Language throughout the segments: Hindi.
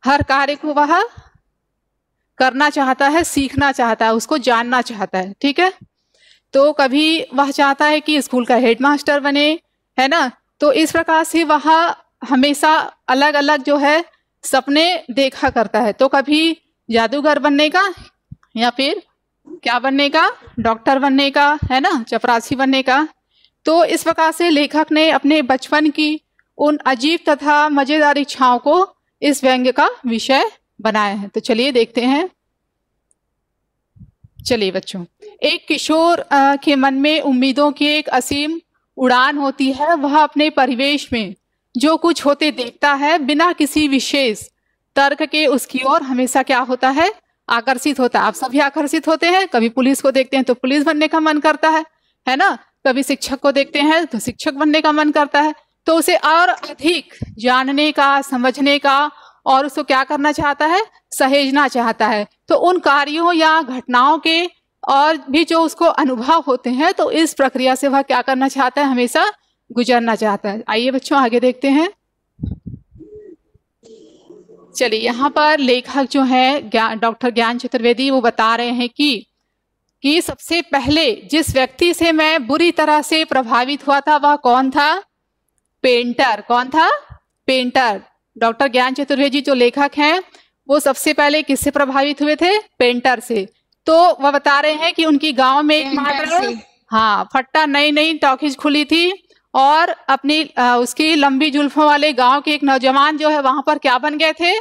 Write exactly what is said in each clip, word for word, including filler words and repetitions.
हर कार्य को वह करना चाहता है, सीखना चाहता है, उसको जानना चाहता है, ठीक है। तो कभी वह चाहता है कि स्कूल का हेडमास्टर बने, है ना। तो इस प्रकार से वह हमेशा अलग अलग जो है सपने देखा करता है। तो कभी जादूगर बनने का, या फिर क्या बनने का, डॉक्टर बनने का, है ना, चपरासी बनने का। तो इस प्रकार से लेखक ने अपने बचपन की उन अजीब तथा मजेदार इच्छाओं को इस व्यंग्य का विषय बनाया है। तो चलिए देखते हैं। चलिए बच्चों, एक किशोर के मन में उम्मीदों की एक असीम उड़ान होती है। वह अपने परिवेश में जो कुछ होते देखता है, बिना किसी विशेष तर्क के उसकी ओर हमेशा क्या होता है, आकर्षित होता है। आप सभी आकर्षित होते हैं। कभी पुलिस को देखते हैं तो पुलिस बनने का मन करता है, है ना। कभी शिक्षक को देखते हैं तो शिक्षक बनने का मन करता है। तो उसे और अधिक जानने का, समझने का, और उसको क्या करना चाहता है, सहेजना चाहता है। तो उन कार्यों या घटनाओं के और भी जो उसको अनुभव होते हैं, तो इस प्रक्रिया से वह क्या करना चाहता है, हमेशा गुजरना चाहता है। आइए बच्चों आगे देखते हैं। चलिए, यहाँ पर लेखक जो है डॉक्टर ज्ञान चतुर्वेदी, वो बता रहे हैं कि कि सबसे पहले जिस व्यक्ति से मैं बुरी तरह से प्रभावित हुआ था वह कौन था, पेंटर। कौन था, पेंटर। डॉक्टर ज्ञान चतुर्वेदी जो लेखक हैं वो सबसे पहले किससे प्रभावित हुए थे, पेंटर से। तो वह बता रहे हैं कि उनकी गांव में एक मात्र हाँ फट्टा नई नई टॉकीज खुली थी, और अपनी आ, उसकी लंबी जुल्फों वाले गांव के एक नौजवान जो है वहां पर क्या बन गए थे,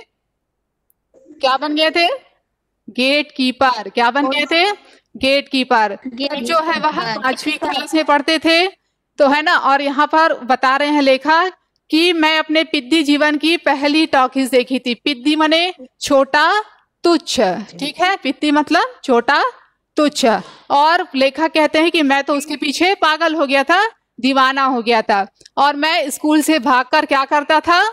क्या बन गए थे, गेट कीपर। क्या बन गए थे, गेट कीपर। जो है वह पांचवी क्लास में पढ़ते थे, तो है ना। और यहाँ पर बता रहे हैं लेखक कि मैं अपने पिद्दी जीवन की पहली टॉकीज देखी थी। पिद्दी मने छोटा, तुच्छ, ठीक है। पिद्दी मतलब छोटा, तुच्छ। और लेखक कहते हैं कि मैं तो उसके पीछे पागल हो गया था, दीवाना हो गया था, और मैं स्कूल से भागकर क्या करता था,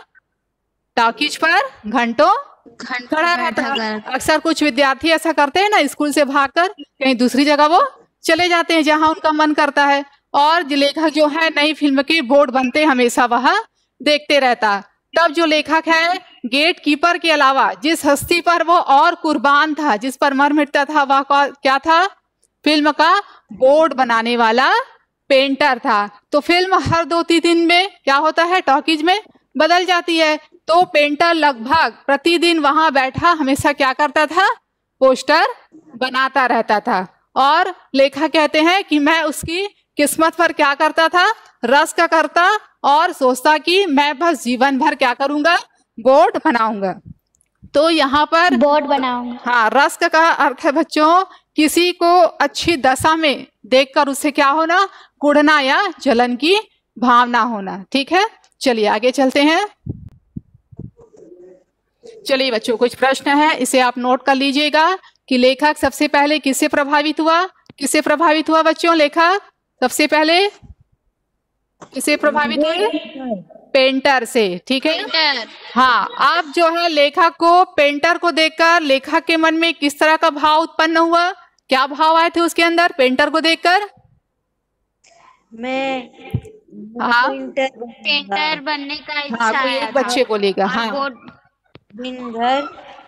टॉकीज पर घंटों खड़ा रहता। अक्सर कुछ विद्यार्थी ऐसा करते हैं ना, स्कूल से भागकर कहीं दूसरी जगह वो चले जाते हैं जहां उनका मन करता है। और लेखक जो है नई फिल्म के बोर्ड बनते हमेशा वह देखते रहता। तब जो लेखक है गेट कीपर के अलावा जिस हस्ती पर वो और कुर्बान था, जिस पर मर मिटता था, वह क्या था, फिल्म का बोर्ड बनाने वाला पेंटर था। तो फिल्म हर दो तीन दिन में क्या होता है, टॉकीज में बदल जाती है। तो पेंटर लगभग प्रतिदिन वहां बैठा हमेशा क्या करता था, पोस्टर बनाता रहता था। और लेखक कहते हैं कि मैं उसकी किस्मत पर क्या करता था, रस का करता, और सोचता कि मैं बस जीवन भर क्या करूंगा, बोर्ड बनाऊंगा। तो यहाँ पर बोर्ड बनाऊंगा, हाँ, रस्क का अर्थ है बच्चों किसी को अच्छी दशा में देखकर उसे क्या होना, कुढ़ना या जलन की भावना होना, ठीक है। चलिए आगे चलते हैं। चलिए बच्चों, कुछ प्रश्न है, इसे आप नोट कर लीजिएगा कि लेखक सबसे पहले किससे प्रभावित हुआ, किससे प्रभावित हुआ बच्चों, लेखक सबसे पहले किससे प्रभावित हुए, पेंटर से, ठीक है। पेंटर। हाँ, आप जो है लेखक को, पेंटर को देखकर लेखक के मन में किस तरह का भाव उत्पन्न हुआ, क्या भाव आए थे उसके अंदर पेंटर को देखकर? मैं हाँ, पेंटर बनने का इच्छा हाँ, कोई एक बच्चे बोलेगा। हाँ, दिन भर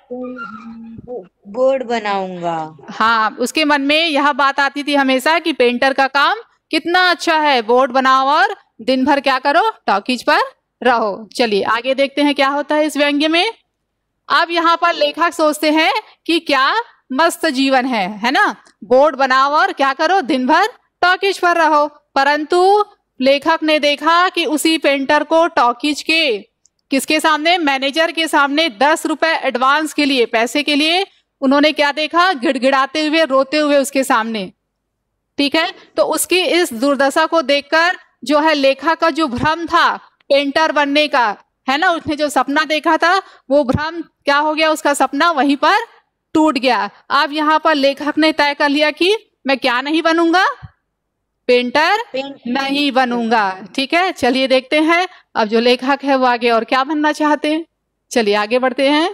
बोर्ड बनाऊंगा। हाँ, उसके मन में यह बात आती थी हमेशा कि पेंटर का काम कितना अच्छा है, बोर्ड बनाओ और दिन भर क्या करो, टॉकीज पर रहो। चलिए आगे देखते हैं क्या होता है इस व्यंग्य में। अब यहाँ पर लेखक सोचते हैं कि क्या मस्त जीवन है, है ना, बोर्ड बनाओ और क्या करो, दिन भर टॉकीज पर रहो। परंतु लेखक ने देखा कि उसी पेंटर को टॉकीज के किसके सामने, मैनेजर के सामने दस रुपए एडवांस के लिए, पैसे के लिए उन्होंने क्या देखा, गिड़गिड़ाते हुए, रोते हुए उसके सामने, ठीक है। तो उसकी इस दुर्दशा को देखकर जो है लेखक का जो भ्रम था पेंटर बनने का, है ना, उसने जो सपना देखा था वो भ्रम क्या हो गया, उसका सपना वहीं पर टूट गया। अब यहाँ पर लेखक ने तय कर लिया कि मैं क्या नहीं बनूंगा, पेंटर नहीं बनूंगा, ठीक है। चलिए देखते हैं अब जो लेखक है वो आगे और क्या बनना चाहते हैं। चलिए आगे बढ़ते हैं।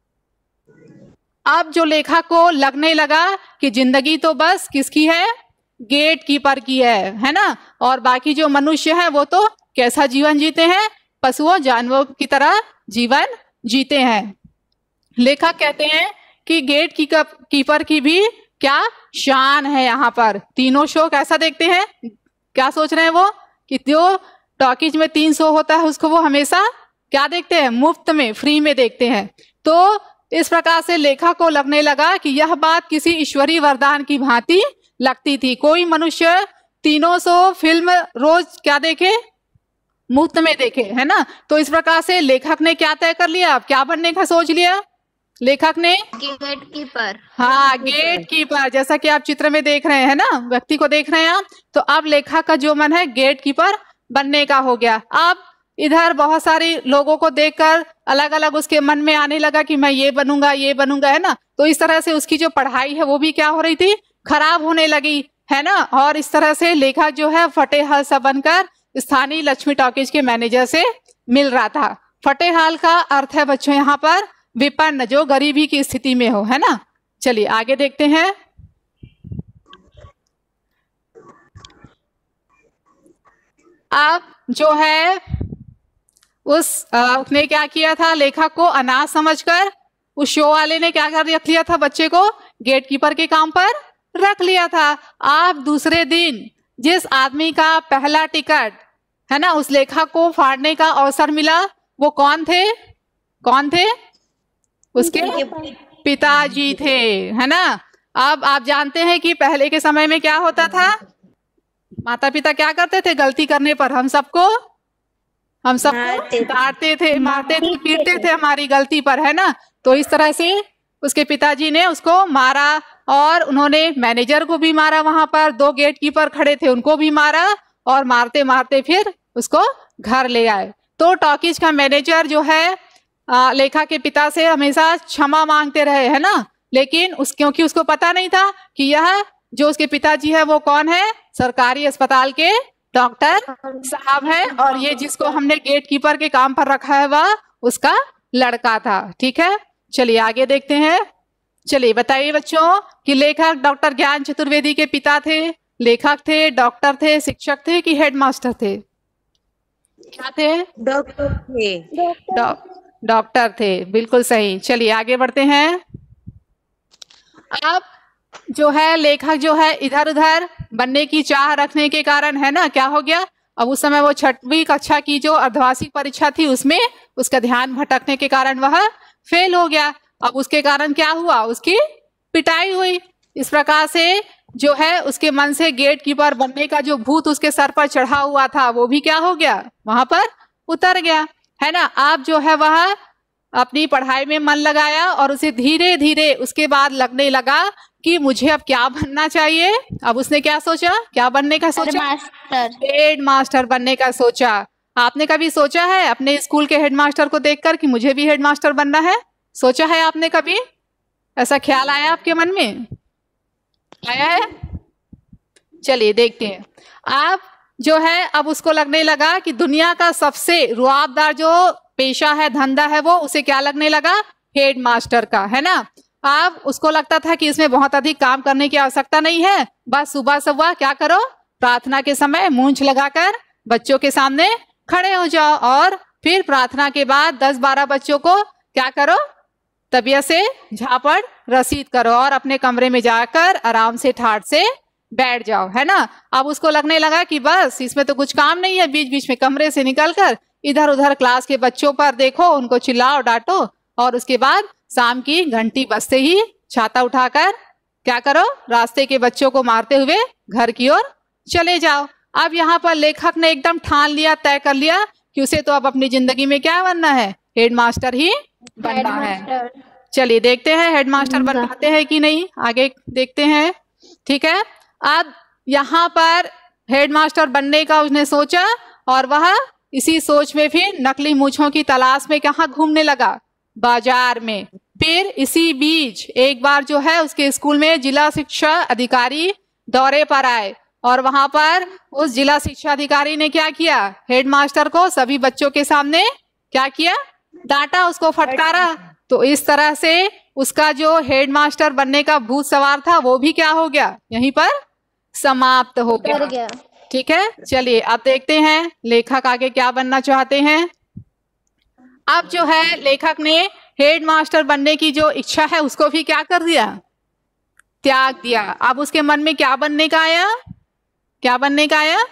अब जो लेखक को लगने लगा कि जिंदगी तो बस किसकी है, गेट कीपर की है, है ना, और बाकी जो मनुष्य है वो तो कैसा जीवन जीते हैं, पशुओं जानवरों की तरह जीवन जीते हैं। लेखक कहते हैं कि गेट की कीपर की भी क्या शान है। यहाँ पर तीनों शो कैसा देखते हैं, क्या सोच रहे हैं वो कि जो टॉकीज में तीन शो होता है उसको वो हमेशा क्या देखते हैं, मुफ्त में, फ्री में देखते हैं। तो इस प्रकार से लेखक को लगने लगा कि यह बात किसी ईश्वरीय वरदान की भांति लगती थी। कोई मनुष्य तीनों सौ फिल्म रोज क्या देखे, मुफ्त में देखे, है ना। तो इस प्रकार से लेखक ने क्या तय कर लिया, अब क्या बनने का सोच लिया लेखक ने, गेट कीपर। हाँ, गेट कीपर। जैसा कि आप चित्र में देख रहे हैं ना, व्यक्ति को देख रहे हैं आप, तो अब लेखक का जो मन है गेट कीपर बनने का हो गया। अब इधर बहुत सारे लोगों को देखकर अलग अलग उसके मन में आने लगा कि मैं ये बनूंगा, ये बनूंगा, है ना। तो इस तरह से उसकी जो पढ़ाई है वो भी क्या हो रही थी, खराब होने लगी, है ना। और इस तरह से लेखक जो है फटेहाल सा बनकर स्थानीय लक्ष्मी टॉकीज के मैनेजर से मिल रहा था। फटेहाल का अर्थ है बच्चों यहाँ पर विपन्न, जो गरीबी की स्थिति में हो, है ना। चलिए आगे देखते हैं। अब जो है उस उसने क्या किया था, लेखक को अनाथ समझकर उस शो वाले ने क्या कर रख लिया था, बच्चे को गेट कीपर के काम पर रख लिया था। अब दूसरे दिन जिस आदमी का पहला टिकट है ना उस लेखक को फाड़ने का अवसर मिला, वो कौन थे, कौन थे, उसके पिताजी थे, है ना। अब आप जानते हैं कि पहले के समय में क्या होता था, माता पिता क्या करते थे, गलती करने पर हम सबको हम सबको डांटते थे, मारते थे, पीटते थे हमारी गलती पर, है ना। तो इस तरह से उसके पिताजी ने उसको मारा और उन्होंने मैनेजर को भी मारा, वहां पर दो गेट कीपर खड़े थे उनको भी मारा और मारते मारते फिर उसको घर ले आए। तो टॉकीज का मैनेजर जो है आ, लेखा के पिता से हमेशा क्षमा मांगते रहे, है ना। लेकिन उस क्योंकि उसको पता नहीं था कि यह जो उसके पिताजी है वो कौन है, सरकारी अस्पताल के डॉक्टर साहब है, और ये जिसको हमने गेट कीपर के काम पर रखा है वह उसका लड़का था। ठीक है, चलिए आगे देखते हैं। चलिए बताइए बच्चों कि लेखक डॉक्टर ज्ञान चतुर्वेदी के पिता थे, लेखक थे, डॉक्टर थे, शिक्षक थे कि हेडमास्टर थे, क्या थे, डॉक्टर थे, डॉक्टर थे, बिल्कुल सही। चलिए आगे बढ़ते हैं। अब जो है लेखक जो है इधर उधर बनने की चाह रखने के कारण, है ना, क्या हो गया, अब उस समय वो छठवीं कक्षा की जो अर्धवार्षिक परीक्षा थी उसमें उसका ध्यान भटकने के कारण वह फेल हो गया। अब उसके कारण क्या हुआ, उसकी पिटाई हुई। इस प्रकार से जो है उसके मन से गेट कीपर बनने का जो भूत उसके सर पर चढ़ा हुआ था वो भी क्या हो गया, वहां पर उतर गया, है ना। आप जो है वह अपनी पढ़ाई में मन लगाया और उसे धीरे धीरे उसके बाद लगने लगा कि मुझे अब क्या बनना चाहिए। अब उसने क्या सोचा, क्या बनने का सोचा, हेड मास्टर बनने का सोचा। आपने कभी सोचा है अपने स्कूल के हेडमास्टर को देखकर कि मुझे भी हेडमास्टर बनना है, सोचा है आपने कभी, ऐसा ख्याल आया आपके मन में, आया है? चलिए देखते हैं। आप जो है अब उसको लगने लगा कि दुनिया का सबसे रुआबदार जो पेशा है, धंधा है, वो उसे क्या लगने लगा, हेड मास्टर का, है ना। अब उसको लगता था कि इसमें बहुत अधिक काम करने की आवश्यकता नहीं है, बस सुबह सुबह क्या करो, प्रार्थना के समय मूंछ लगाकर बच्चों के सामने खड़े हो जाओ और फिर प्रार्थना के बाद दस बारह बच्चों को क्या करो, तबीयत से झापड़ रसीद करो और अपने कमरे में जाकर आराम से ठाठ से बैठ जाओ, है ना। अब उसको लगने लगा कि बस इसमें तो कुछ काम नहीं है, बीच बीच में कमरे से निकलकर इधर उधर क्लास के बच्चों पर देखो, उनको चिल्लाओ डांटो और उसके बाद शाम की घंटी बजते ही छाता उठाकर क्या करो, रास्ते के बच्चों को मारते हुए घर की ओर चले जाओ। अब यहाँ पर लेखक ने एकदम ठान लिया, तय कर लिया कि उसे तो अब अपनी जिंदगी में क्या बनना है, हेडमास्टर ही बनना है। चलिए देखते हैं हेडमास्टर बन पाते हैं कि नहीं, आगे देखते हैं। ठीक है, अब यहाँ पर हेडमास्टर बनने का उसने सोचा और वह इसी सोच में फिर नकली मूंछों की तलाश में कहाँ घूमने लगा, बाजार में। फिर इसी बीच एक बार जो है उसके स्कूल में जिला शिक्षा अधिकारी दौरे पर आए और वहां पर उस जिला शिक्षा अधिकारी ने क्या किया, हेडमास्टर को सभी बच्चों के सामने क्या किया, डांटा, उसको फटकारा। तो इस तरह से उसका जो हेडमास्टर बनने का भूत सवार था वो भी क्या हो गया, यहीं पर समाप्त हो गया। ठीक है, चलिए अब देखते हैं लेखक आगे क्या बनना चाहते हैं। अब जो है लेखक ने हेड मास्टर बनने की जो इच्छा है उसको भी क्या कर दिया, त्याग दिया। अब उसके मन में क्या बनने का आया, क्या बनने का आया,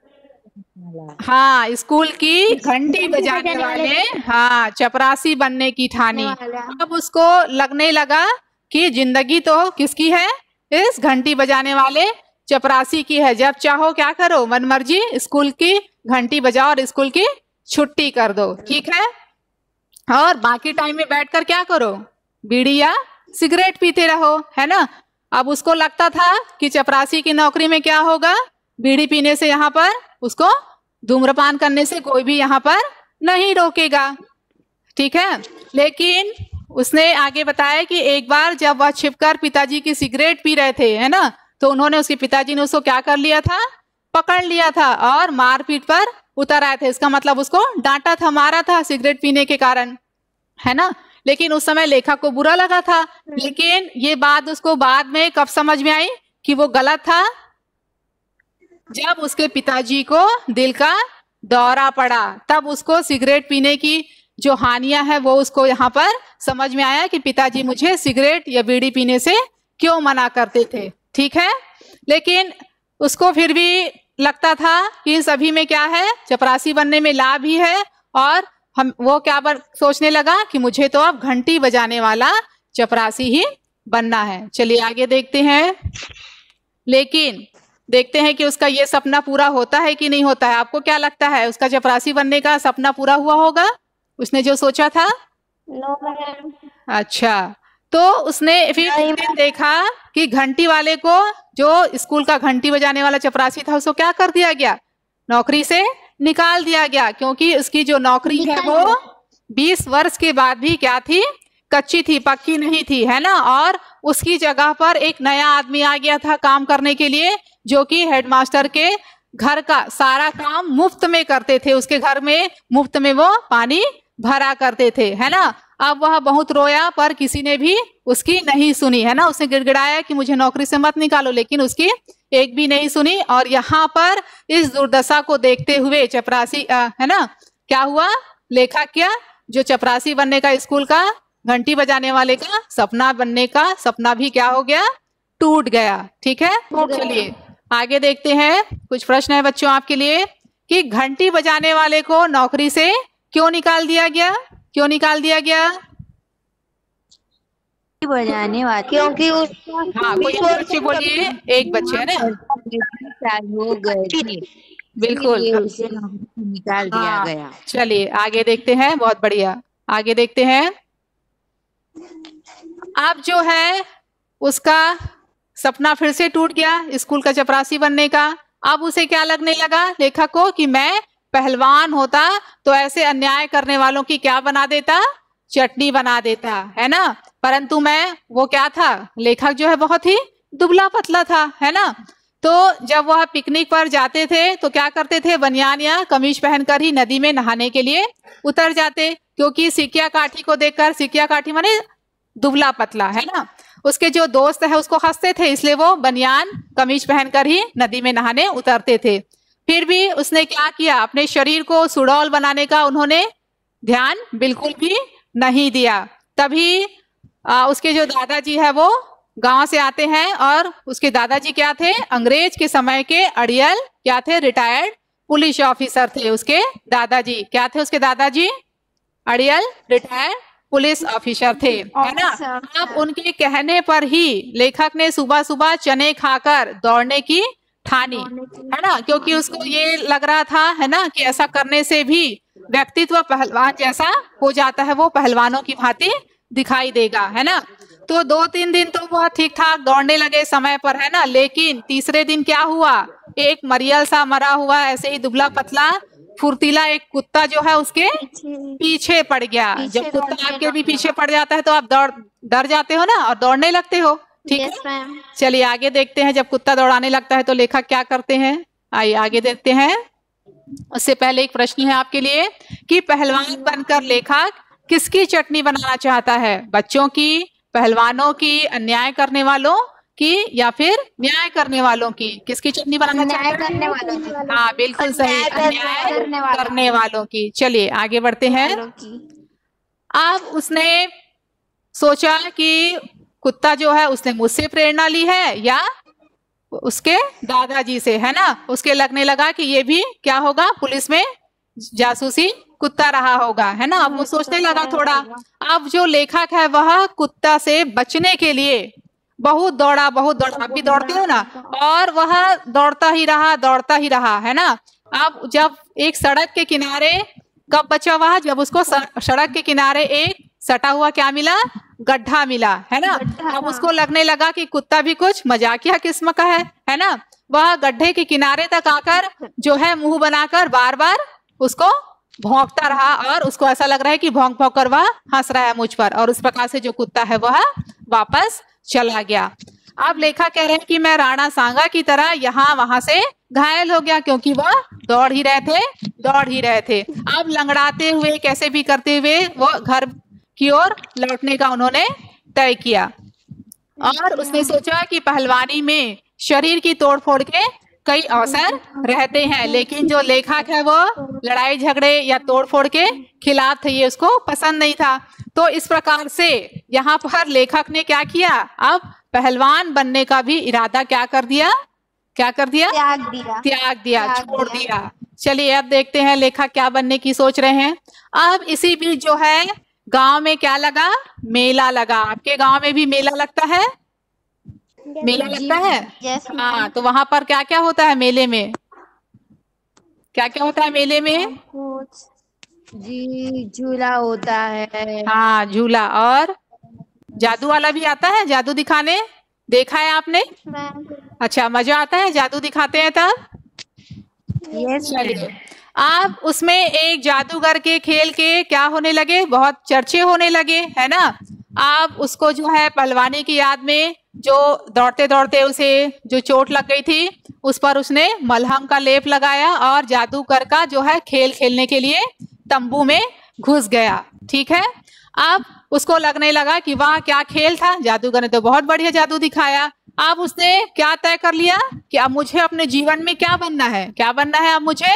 हाँ स्कूल की घंटी बजाने वाले, हाँ चपरासी बनने की ठानी। अब उसको लगने लगा कि जिंदगी तो किसकी है, इस घंटी बजाने वाले चपरासी की है। जब चाहो क्या करो, मनमर्जी स्कूल की घंटी बजाओ और स्कूल की छुट्टी कर दो, ठीक है। और बाकी टाइम में बैठकर क्या करो, बीड़ी या सिगरेट पीते रहो, है ना। अब उसको लगता था कि चपरासी की नौकरी में क्या होगा, बीड़ी पीने से यहाँ पर उसको धूम्रपान करने से कोई भी यहाँ पर नहीं रोकेगा, ठीक है। लेकिन उसने आगे बताया कि एक बार जब वह छिपकर पिताजी की सिगरेट पी रहे थे, है ना, तो उन्होंने, उसके पिताजी ने उसको क्या कर लिया था, पकड़ लिया था और मारपीट पर उतर आए थे। इसका मतलब उसको डांटा था, मारा था सिगरेट पीने के कारण, है ना। लेकिन उस समय लेखक को बुरा लगा था, लेकिन ये बात उसको बाद में कब समझ में आई कि वो गलत था, जब उसके पिताजी को दिल का दौरा पड़ा, तब उसको सिगरेट पीने की जो हानियां है वो उसको यहाँ पर समझ में आया कि पिताजी मुझे सिगरेट या बीड़ी पीने से क्यों मना करते थे, ठीक है। लेकिन उसको फिर भी लगता था कि इन सभी में क्या है, चपरासी बनने में लाभ ही है, और हम वो क्या बर, सोचने लगा कि मुझे तो अब घंटी बजाने वाला चपरासी ही बनना है। चलिए आगे देखते हैं। लेकिन देखते हैं कि उसका ये सपना पूरा होता है कि नहीं होता है। आपको क्या लगता है, उसका चपरासी बनने का सपना पूरा हुआ होगा, उसने जो सोचा था? No ma'am. अच्छा, तो उसने फिर एक दिन देखा कि घंटी वाले को, जो स्कूल का घंटी बजाने वाला चपरासी था, उसको क्या कर दिया गया, नौकरी से निकाल दिया गया, क्योंकि उसकी जो नौकरी है वो बीस वर्ष के बाद भी क्या थी, कच्ची थी, पक्की नहीं थी, है ना। और उसकी जगह पर एक नया आदमी आ गया था काम करने के लिए, जो कि हेडमास्टर के घर का सारा काम मुफ्त में करते थे। उसके घर में मुफ्त में वो पानी भरा करते थे, है ना। अब वह बहुत रोया पर किसी ने भी उसकी नहीं सुनी, है ना। उसने गिड़गिड़ाया कि मुझे नौकरी से मत निकालो, लेकिन उसकी एक भी नहीं सुनी। और यहाँ पर इस दुर्दशा को देखते हुए चपरासी, है ना, क्या हुआ, लेखक क्या, जो चपरासी बनने का, स्कूल का घंटी बजाने वाले का सपना बनने का सपना भी क्या हो गया, टूट गया, ठीक है। चलिए आगे देखते हैं। कुछ प्रश्न है बच्चों आपके लिए कि घंटी बजाने वाले को नौकरी से क्यों निकाल दिया गया, क्यों निकाल दिया गया, बजाने वाले, क्योंकि उसका हाँ कोई एक बच्चे बोलिए, एक बच्चे है ना, हो गए थे, बिल्कुल उसे निकाल दिया हाँ। गया। चलिए आगे देखते हैं, बहुत बढ़िया, आगे देखते हैं। अब जो है उसका सपना फिर से टूट गया स्कूल का चपरासी बनने का। अब उसे क्या लगने लगा लेखक को कि मैं पहलवान होता तो ऐसे अन्याय करने वालों की क्या बना देता, चटनी बना देता, है ना। परंतु मैं, वो क्या था, लेखक जो है बहुत ही दुबला पतला था, है ना। तो जब वह पिकनिक पर जाते थे तो क्या करते थे, बनियान या कमीज पहनकर ही नदी में नहाने के लिए उतर जाते, क्योंकि सिकिया काठी को देखकर, सिकिया काठी माने दुबला पतला, है ना, उसके जो दोस्त है उसको हंसते थे, इसलिए वो बनियान कमीज पहनकर ही नदी में नहाने उतरते थे। फिर भी उसने क्या किया, अपने शरीर को सुडौल बनाने का उन्होंने ध्यान बिल्कुल भी नहीं दिया। तभी आ, उसके जो दादाजी है वो गांव से आते हैं, और उसके दादाजी क्या थे, अंग्रेज के समय के अड़ियल क्या थे, रिटायर्ड पुलिस ऑफिसर थे। उसके दादाजी क्या थे, उसके दादाजी अड़ियल रिटायर्ड पुलिस ऑफिसर थे, है ना। अब उनके कहने पर ही लेखक ने सुबह सुबह चने खाकर दौड़ने की ठानी, है ना, क्योंकि उसको ये लग रहा था, है ना, कि ऐसा करने से भी व्यक्तित्व पहलवान जैसा हो जाता है, वो पहलवानों की भांति दिखाई देगा, है ना। तो दो तीन दिन तो वह ठीक ठाक दौड़ने लगे समय पर, है ना। लेकिन तीसरे दिन क्या हुआ, एक मरियल सा मरा हुआ ऐसे ही दुबला पतला फुर्तीला एक कुत्ता जो है उसके पीछे पड़ गया। जब कुत्ता आपके भी पीछे पड़ जाता है तो आप दौड़ डर जाते हो ना और दौड़ने लगते हो, ठीक है। चलिए आगे देखते हैं, जब कुत्ता दौड़ाने लगता है तो लेखक क्या करते हैं, आइए आगे देखते हैं। उससे पहले एक प्रश्न है आपके लिए कि पहलवान बनकर लेखक किसकी चटनी बनाना चाहता है, बच्चों की, पहलवानों की, अन्याय करने वालों की, या फिर न्याय करने वालों की, किसकी चटनी बनाना चाहता है, करने वालों की। हाँ बिल्कुल सही, अन्याय करने वालों की। चलिए आगे बढ़ते हैं। अब उसने सोचा कि कुत्ता जो है उसने मुझसे प्रेरणा ली है या उसके दादाजी से, है ना। उसके लगने लगा कि ये भी क्या होगा, पुलिस में जासूसी कुत्ता रहा होगा, है ना। अब वो सोचने लगा थोड़ा। अब जो लेखक है वह कुत्ता से बचने के लिए बहुत दौड़ा बहुत दौड़ा, आप भी दौड़ते हो ना, और वह दौड़ता ही रहा दौड़ता ही रहा, है ना। अब जब एक सड़क के किनारे कब बचा वह, जब उसको सड़क के किनारे एक सटा हुआ क्या मिला, गड्ढा मिला, है ना। अब उसको लगने लगा कि कुत्ता भी कुछ मजाकिया किस्म का है, है ना। वह गड्ढे के किनारे तक आकर जो है मुंह बनाकर बार बार उसको भौंकता रहा, और उसको ऐसा लग रहा है कि भौंक भौंक कर वह हंस रहा है मुझ पर, और उस प्रकार से जो कुत्ता है वह वापस चला गया। अब लेखक कह रहे हैं कि मैं राणा सांगा की तरह यहाँ वहां से घायल हो गया, क्योंकि वह दौड़ ही रहे थे दौड़ ही रहे थे। अब लंगड़ाते हुए कैसे भी करते हुए वो घर की ओर लौटने का उन्होंने तय किया, और उसने सोचा कि पहलवानी में शरीर की तोड़फोड़ के कई अवसर रहते हैं, लेकिन जो लेखक है वो लड़ाई झगड़े या तोड़फोड़ के खिलाफ थे, ये उसको पसंद नहीं था। तो इस प्रकार से यहाँ पर लेखक ने क्या किया, अब पहलवान बनने का भी इरादा क्या कर दिया क्या कर दिया त्याग दिया त्याग दिया त्याग छोड़ दिया। दिया। चलिए अब देखते हैं लेखक क्या बनने की सोच रहे हैं। अब इसी बीच जो है गांव में क्या लगा, मेला लगा। आपके गांव में भी मेला लगता है, मेला लगता है। यस हाँ, तो वहां पर क्या क्या होता है मेले में, क्या क्या होता है मेले में? कुछ जी झूला होता है। हाँ, झूला, और जादू वाला भी आता है, जादू दिखाने, देखा है आपने? मैम अच्छा, मजा आता है जादू दिखाते हैं तब। यस चलिए, आप उसमें एक जादूगर के खेल के क्या होने लगे, बहुत चर्चे होने लगे, है ना। आप उसको जो है पहलवानी की याद में, जो दौड़ते दौड़ते उसे जो चोट लग गई थी उस पर उसने मलहम का लेप लगाया, और जादूगर का जो है खेल खेलने के लिए तंबू में घुस गया, ठीक है। अब उसको लगने लगा कि वाह क्या खेल था, जादूगर ने तो बहुत बढ़िया जादू दिखाया। अब उसने क्या तय कर लिया कि अब मुझे अपने जीवन में क्या बनना है, क्या बनना है, अब मुझे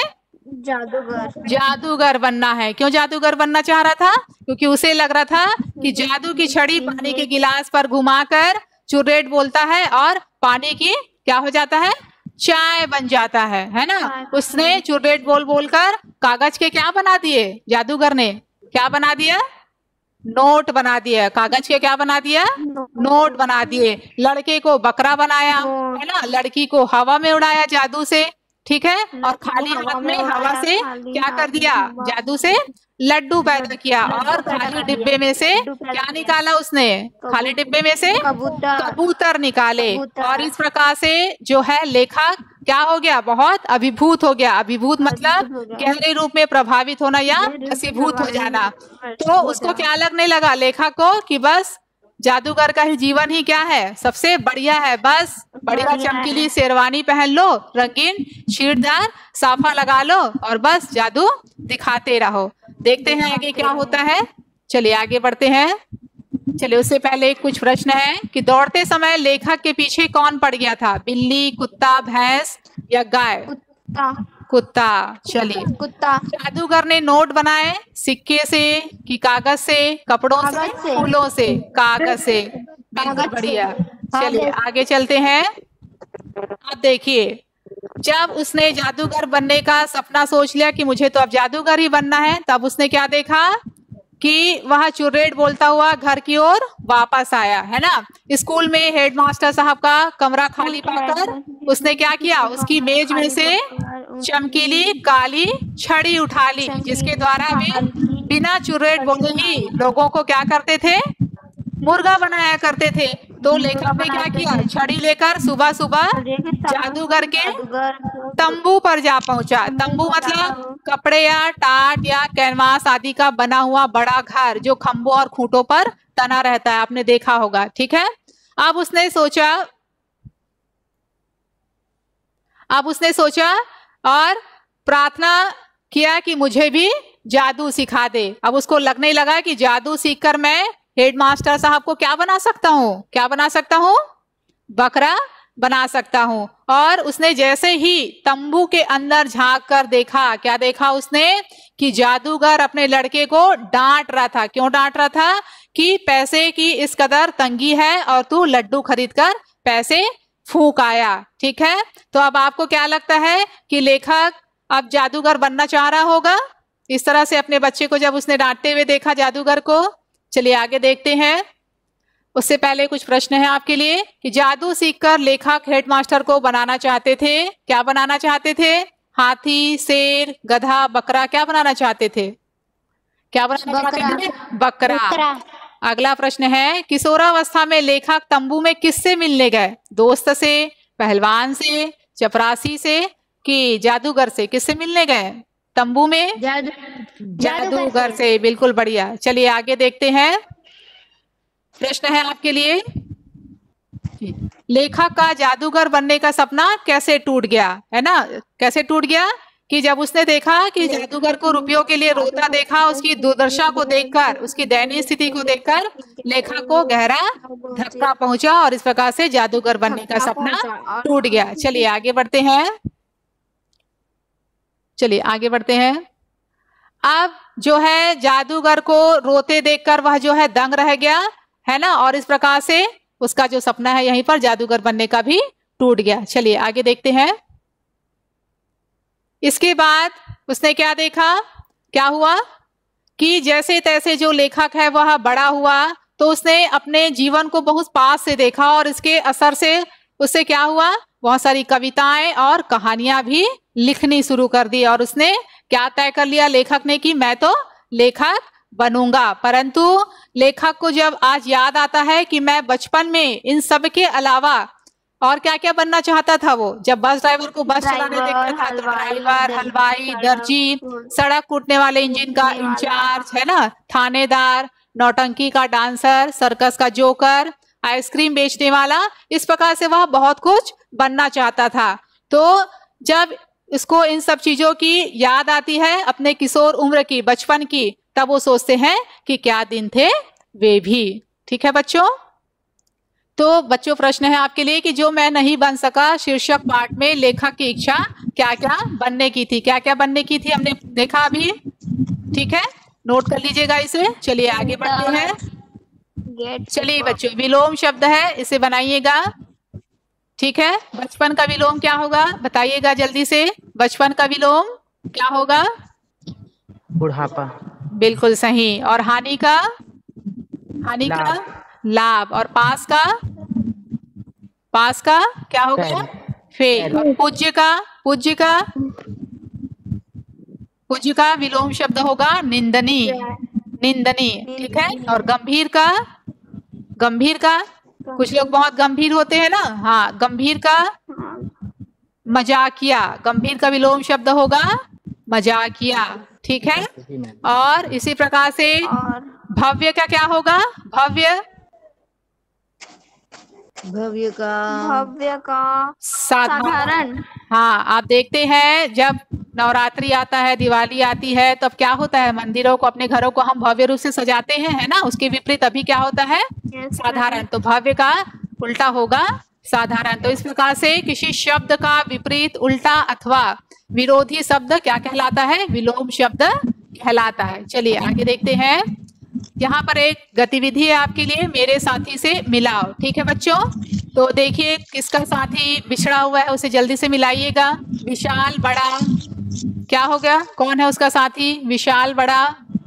जादूगर जादूगर बनना है। क्यों जादूगर बनना चाह रहा था? क्योंकि उसे लग रहा था कि जादू की छड़ी पानी के गिलास पर घुमाकर चुर्रेट बोलता है और पानी की क्या हो जाता है, चाय बन जाता है, है ना। उसने चुर्रेट बोल बोलकर कागज के क्या बना दिए, जादूगर ने क्या बना दिया, नोट बना दिया। कागज के क्या बना दिया, नोट बना दिए। लड़के को बकरा बनाया, है ना, लड़की को हवा में उड़ाया जादू से, ठीक है, और खाली हाथ में हवा से क्या कर दिया, जादू से लड्डू पैदा किया, और खाली डिब्बे में से क्या निकाला उसने, खाली डिब्बे में से कबूतर कबूतर निकाले। कबूतर। और इस प्रकार से जो है लेखक क्या हो गया, बहुत अभिभूत हो गया। अभिभूत मतलब गहरे रूप में प्रभावित होना या वशीभूत हो जाना। तो उसको क्या लगने लगा लेखक को कि बस जादूगर का ही जीवन ही क्या है, सबसे बढ़िया है। बस बढ़िया चमकीली शेरवानी पहन लो, रंगीन छींटदार साफा लगा लो, और बस जादू दिखाते रहो। देखते हैं आगे क्या होता है। चलिए आगे बढ़ते हैं। चलिए उससे पहले कुछ प्रश्न है कि दौड़ते समय लेखक के पीछे कौन पड़ गया था, बिल्ली, कुत्ता, भैंस या गाय? कुत्ता कुत्ता। चलिए, कुत्ता जादूगर ने नोट बनाए सिक्के से कि कागज से, कपड़ों से, कागज से। फूलों से? कागज से, बिल्कुल कागज से। बढ़िया। हाँ, चलिए बस। आगे चलते हैं। अब देखिए, जब उसने जादूगर बनने का सपना सोच लिया कि मुझे तो अब जादूगर ही बनना है, तब उसने क्या देखा कि वह चुर्रेट बोलता हुआ घर की ओर वापस आया, है ना। स्कूल में हेडमास्टर साहब का कमरा खाली पाकर उसने क्या किया, उसकी मेज में से चमकीली काली छड़ी उठा ली, जिसके द्वारा वे बिना चुर्रेट बोले ही लोगों को क्या करते थे, मुर्गा बनाया करते थे। तो लेखक ने क्या किया, छड़ी लेकर सुबह सुबह जादूगर के तंबू पर जा पहुंचा। तंबू मतलब कपड़े या टाट या कैनवास आदि का बना हुआ बड़ा घर जो खंभों और खूंटों पर तना रहता है, आपने देखा होगा, ठीक है। अब उसने सोचा अब उसने सोचा और प्रार्थना किया कि मुझे भी जादू सिखा दे। अब उसको लगने लगा कि जादू सीखकर मैं हेडमास्टर साहब को क्या बना सकता हूँ, क्या बना सकता हूँ, बकरा बना सकता हूँ। और उसने जैसे ही तंबू के अंदर झांक कर देखा, क्या देखा उसने कि जादूगर अपने लड़के को डांट रहा था। क्यों डांट रहा था? कि पैसे की इस कदर तंगी है और तू लड्डू खरीद कर पैसे फूंक आया। ठीक है, तो अब आपको क्या लगता है कि लेखक अब जादूगर बनना चाह रहा होगा इस तरह से अपने बच्चे को, जब उसने डांटते हुए देखा जादूगर को? चलिए आगे देखते हैं। उससे पहले कुछ प्रश्न है आपके लिए कि जादू सीखकर लेखक हेडमास्टर को बनाना चाहते थे। क्या बनाना चाहते थे? हाथी, शेर, गधा, बकरा, क्या बनाना चाहते थे? क्या बनाना चाहते थे? बकरा। बकरा। अगला प्रश्न है किशोरावस्था में लेखक तंबू में किससे मिलने गए? दोस्त से, पहलवान से, चपरासी से कि जादूगर से? किससे मिलने गए तंबू में? जादू जादूगर से। बिल्कुल बढ़िया। चलिए आगे देखते हैं। प्रश्न है आपके लिए, लेखक का जादूगर बनने का सपना कैसे टूट गया? है ना, कैसे टूट गया? कि जब उसने देखा कि जादूगर को रुपयों के लिए रोता देखा, उसकी दुर्दशा को देखकर, उसकी दयनीय स्थिति को देखकर लेखक को गहरा धक्का पहुंचा और इस प्रकार से जादूगर बनने का सपना टूट गया। चलिए आगे बढ़ते हैं। चलिए आगे बढ़ते हैं। अब जो है जादूगर को रोते देखकर वह जो है दंग रह गया, है ना, और इस प्रकार से उसका जो सपना है यहीं पर जादूगर बनने का भी टूट गया। चलिए आगे देखते हैं। इसके बाद उसने क्या देखा? क्या हुआ कि जैसे तैसे जो लेखक है वह बड़ा हुआ तो उसने अपने जीवन को बहुत पास से देखा और इसके असर से उससे क्या हुआ? बहुत सारी कविताएं और कहानियां भी लिखनी शुरू कर दी और उसने क्या तय कर लिया लेखक ने कि मैं तो लेखक बनूंगा। परंतु लेखक को जब आज याद आता है कि मैं बचपन में इन सब के अलावा और क्या क्या बनना चाहता था, वो जब बस ड्राइवर को बस चलाने देखता था तो ड्राइवर, हलवाई, दर्जी, सड़क कूटने वाले इंजन का इंचार्ज, है ना, थानेदार, नौटंकी का डांसर, सर्कस का जोकर, आइसक्रीम बेचने वाला, इस प्रकार से वह बहुत कुछ बनना चाहता था। तो जब इसको इन सब चीजों की याद आती है अपने किशोर उम्र की, बचपन की, तब वो सोचते हैं कि क्या दिन थे वे भी। ठीक है बच्चों, तो बच्चों प्रश्न है आपके लिए कि जो मैं नहीं बन सका शीर्षक पाठ में लेखक की इच्छा क्या क्या बनने की थी? क्या क्या बनने की थी हमने देखा अभी। ठीक है, नोट कर लीजिएगा इसे। चलिए आगे बढ़ते हैं। चलिए बच्चों, विलोम शब्द है, इसे बनाइएगा। ठीक है, बचपन का विलोम क्या होगा बताइएगा जल्दी से। बचपन का विलोम क्या होगा? बुढ़ापा। बिल्कुल सही। और हानि का? हानि का लाभ। और पास का? पास का क्या होगा? फेल। और पूज्य का? पूज्य का? पूज्य का विलोम शब्द होगा निंदनीय। निंदनीय। ठीक है। और गंभीर का? गंभीर का कुछ लोग बहुत गंभीर होते हैं ना, हाँ, गंभीर का मजाकिया। गंभीर का विलोम शब्द होगा मजाकिया। ठीक है। और इसी प्रकार से भव्य का क्या होगा? भव्य भव्य का भव्य का साधारण। हाँ, आप देखते हैं जब नवरात्रि आता है, दिवाली आती है, तब क्या होता है? मंदिरों को, अपने घरों को हम भव्य रूप से सजाते हैं, है ना। उसके विपरीत अभी क्या होता है? साधारण। तो भव्य का उल्टा होगा साधारण। तो इस प्रकार से किसी शब्द का विपरीत, उल्टा अथवा विरोधी शब्द क्या कहलाता है? विलोम शब्द कहलाता है। चलिए आगे देखते हैं। यहाँ पर एक गतिविधि है आपके लिए, मेरे साथी से मिलाओ। ठीक है बच्चों, तो देखिए किसका साथी बिछड़ा हुआ है, उसे जल्दी से मिलाइएगा। विशाल, बड़ा, क्या हो गया? कौन है उसका साथी? विशाल, बड़ा,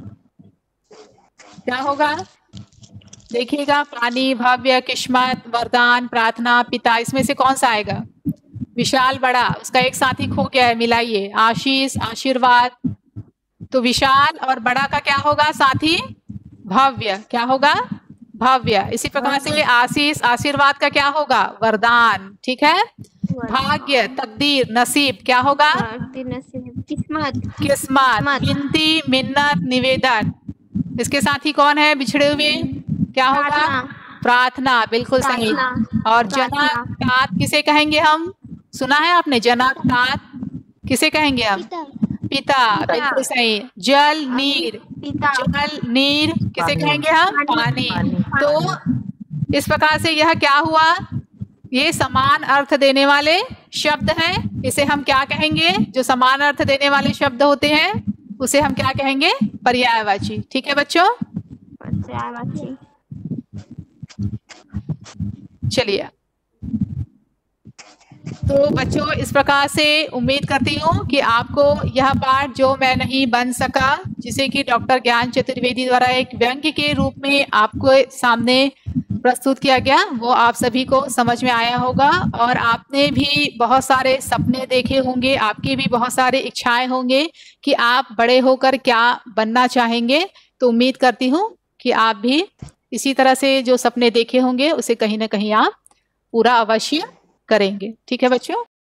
क्या होगा? देखिएगा, पानी, भव्य, किस्मत, वरदान, प्रार्थना, पिता, इसमें से कौन सा आएगा? विशाल, बड़ा। उसका एक साथी खो गया है, मिलाइए। आशीष, आशीर्वाद। तो विशाल और बड़ा का क्या होगा साथी? भव्य। क्या होगा? भव्य। इसी प्रकार से आशीष, आशीर्वाद का क्या होगा? वरदान। ठीक है। भाग्य, तकदीर, नसीब, क्या होगा? किस्मत। किस्मत। विनती, मिन्नत, निवेदन, इसके साथी कौन है बिछड़े हुए? क्या होगा? प्रार्थना। बिल्कुल सही। और जनक, तात किसे कहेंगे हम? सुना है आपने? जनक, तात किसे कहेंगे हम? पिता। बिल्कुल सही। जल, नीर, जल, नीर किसे कहेंगे हम? पानी। तो इस प्रकार से यह क्या हुआ ये समान अर्थ देने वाले शब्द हैं। इसे हम क्या कहेंगे? जो समान अर्थ देने वाले शब्द होते हैं उसे हम क्या कहेंगे? पर्यायवाची। ठीक है बच्चों, पर्यायवाची। चलिए, तो बच्चों इस प्रकार से उम्मीद करती हूँ कि आपको यह पाठ जो मैं नहीं बन सका, जिसे कि डॉक्टर ज्ञान चतुर्वेदी द्वारा एक व्यंग्य के रूप में आपको सामने प्रस्तुत किया गया, वो आप सभी को समझ में आया होगा और आपने भी बहुत सारे सपने देखे होंगे, आपकी भी बहुत सारे इच्छाएं होंगे कि आप बड़े होकर क्या बनना चाहेंगे। तो उम्मीद करती हूँ कि आप भी इसी तरह से जो सपने देखे होंगे उसे कहीं ना कहीं आप पूरा अवश्य करेंगे। ठीक है बच्चों।